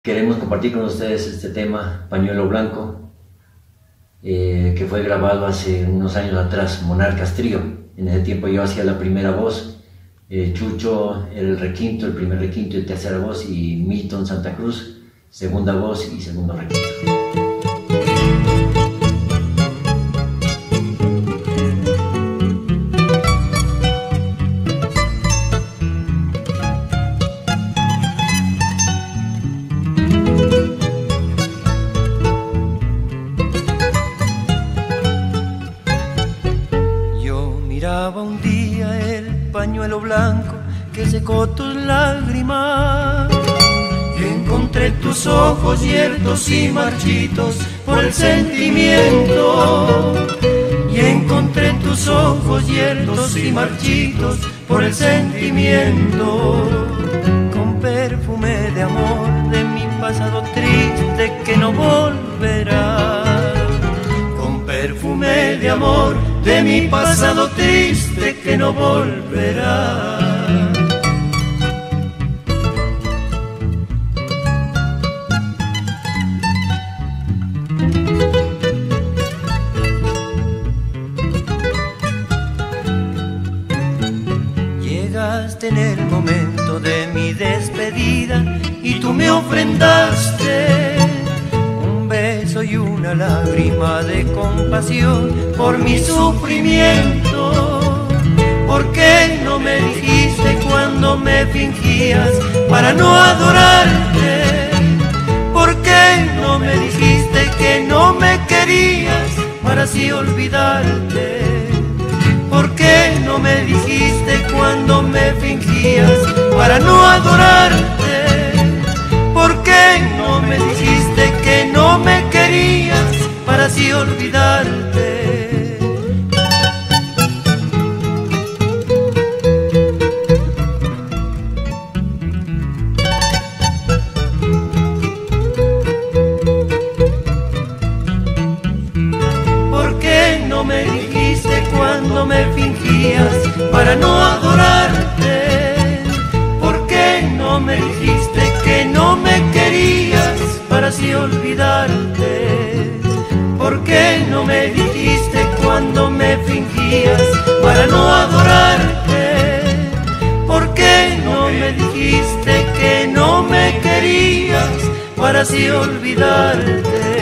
Queremos compartir con ustedes este tema, Pañuelo Blanco, que fue grabado hace unos años atrás, Monarcas Trío. En ese tiempo yo hacía la primera voz, Chucho era el requinto, el primer requinto y tercera voz, y Milton Santa Cruz, segunda voz y segundo requinto. Miraba un día el pañuelo blanco que secó tus lágrimas, y encontré tus ojos yertos y marchitos por el sentimiento, y encontré tus ojos yertos y marchitos por el sentimiento, con perfume de amor de mi pasado triste que no volverá, con perfume de amor de mi pasado triste que no volverá. Llegaste en el momento de mi despedida y tú me ofrendaste un beso y una lágrima de compasión por mi sufrimiento. ¿Por qué no me dijiste cuando me fingías para no adorarte? ¿Por qué no me dijiste que no me querías para así olvidarte? ¿Por qué no me dijiste cuando me fingías para no adorarte? ¿Por qué no me dijiste que no me querías para así olvidarte? ¿Por qué no me dijiste cuando me fingías para no adorarte? ¿Por qué no me dijiste que no me querías para así olvidarte? ¿Por qué no me dijiste cuando me fingías para no adorarte? ¿Por qué no me dijiste que no me querías para así olvidarte?